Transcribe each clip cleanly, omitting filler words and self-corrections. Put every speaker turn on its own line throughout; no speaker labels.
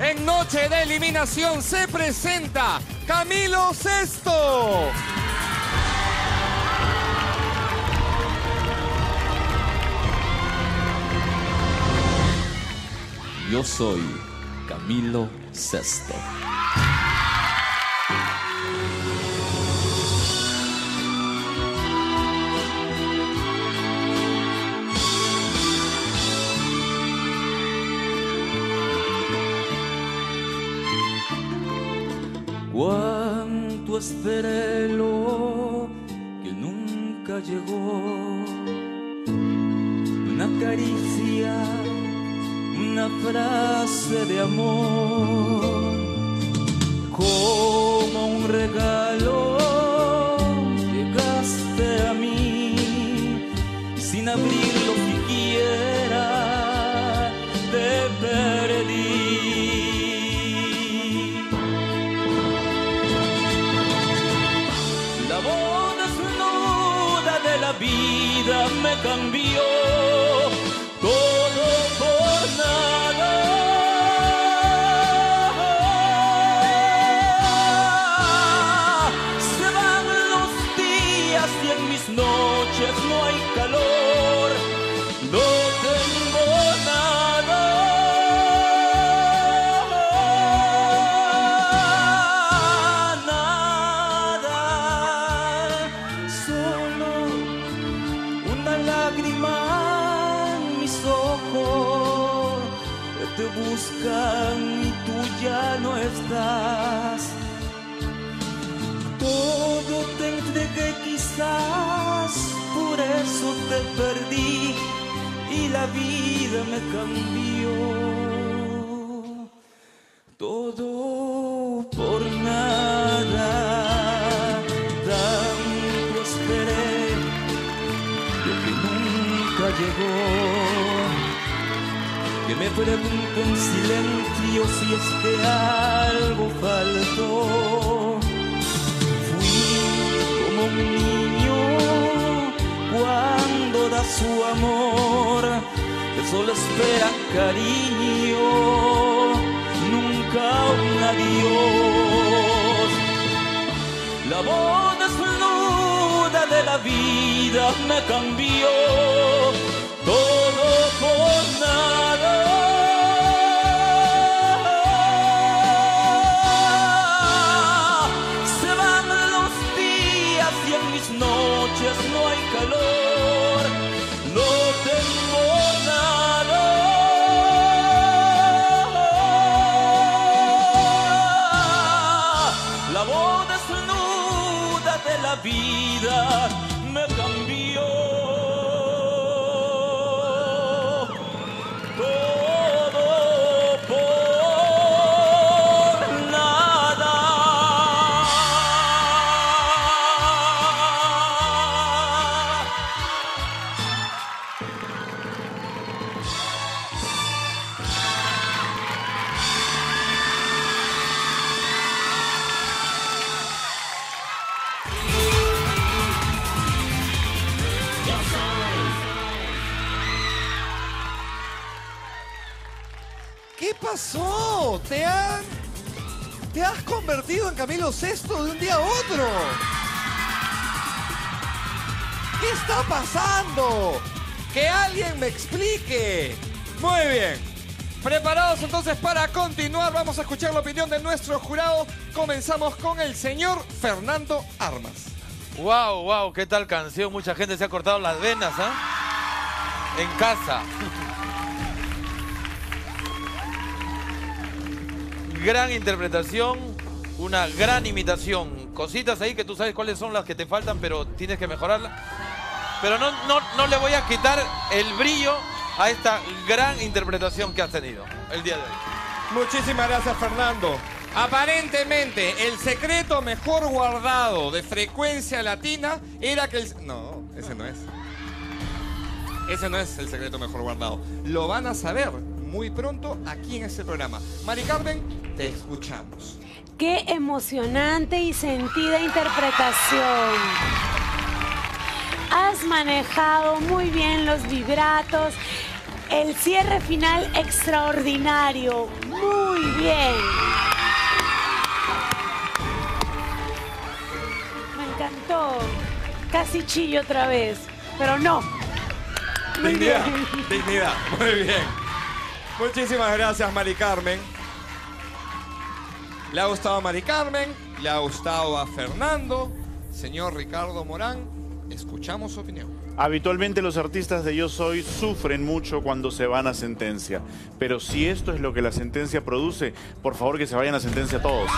En noche de eliminación se presenta Camilo Sesto.
Yo soy Camilo Sesto. Cuánto esperé lo que nunca llegó, una caricia, una frase de amor, como un regalo llegaste a mí, sin abrirlo siquiera te perdí. La voz desnuda de la vida me cambió, todo por nada. Se van los días y en mis noches no hay calor, no tengo nada. Nada, solo una lágrima en mis ojos que te buscan y tú ya no estás. Todo te entregué quizás, por eso te perdí y la vida me cambió. Todo por nada, tanto esperé lo que nunca llegó, que me pregunto en silencio si es que algo faltó. Fui como un niño cuando da su amor, que solo espera cariño, nunca un adiós. La voz desnuda de la vida me cambió, todo por nada. Se van los días y en mis noches no hay calor, no tengo nada. La voz desnuda de la vida me cambió. Todo por nada.
¿Qué pasó? ¿Te has convertido en Camilo Sesto de un día a otro? ¿Qué está pasando? Que alguien me explique. Muy bien. Preparados entonces para continuar. Vamos a escuchar la opinión de nuestro jurado. Comenzamos con el señor Fernando Armas.
Wow, wow, qué tal canción. Mucha gente se ha cortado las venas, ¿ah? En casa. Gran interpretación, una gran imitación. Cositas ahí que tú sabes cuáles son las que te faltan, pero tienes que mejorarlas. Pero no le voy a quitar el brillo a esta gran interpretación que has tenido el día de hoy.
Muchísimas gracias, Fernando. Aparentemente, el secreto mejor guardado de Frecuencia Latina era que el... No, ese no es. Ese no es el secreto mejor guardado. Lo van a saber muy pronto aquí en este programa. Mari Carmen, te escuchamos.
Qué emocionante y sentida interpretación. Has manejado muy bien los vibratos. El cierre final extraordinario. Muy bien. Me encantó. Casi chillo otra vez, pero no. Muy
Dignidad,
bien.
dignidad. Muy bien. Muchísimas gracias, Mari Carmen. ¿Le ha gustado a Mari Carmen? ¿Le ha gustado a Fernando? Señor Ricardo Morán, escuchamos su opinión.
Habitualmente los artistas de Yo Soy sufren mucho cuando se van a sentencia. Pero si esto es lo que la sentencia produce, por favor que se vayan a sentencia todos.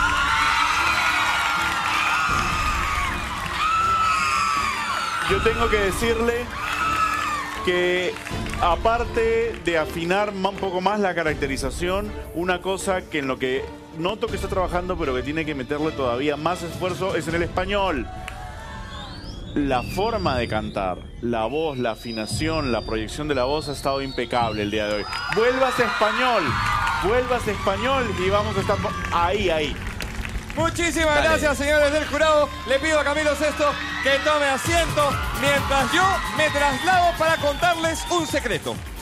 Yo tengo que decirle que aparte de afinar un poco más la caracterización, una cosa que en lo que noto que está trabajando pero que tiene que meterle todavía más esfuerzo es en el español. La forma de cantar, la voz, la afinación, la proyección de la voz ha estado impecable el día de hoy. Vuélvase español y vamos a estar ahí.
Muchísimas gracias, señores del jurado. Le pido a Camilo Sesto que tome asiento mientras yo me traslado para contarles un secreto.